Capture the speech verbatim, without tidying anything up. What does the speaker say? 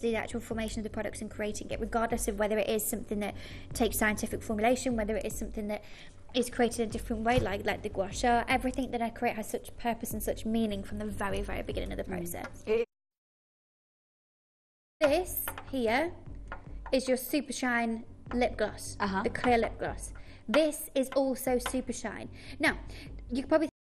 the actual formation of the products and creating it, regardless of whether it is something that takes scientific formulation, whether it is something that is created in a different way, like like the gua sha. Everything that I create has such purpose and such meaning from the very, very beginning of the process. Mm. This here is your Super Shine lip gloss, uh-huh. the clear lip gloss. This is also Super Shine. Now, you could probably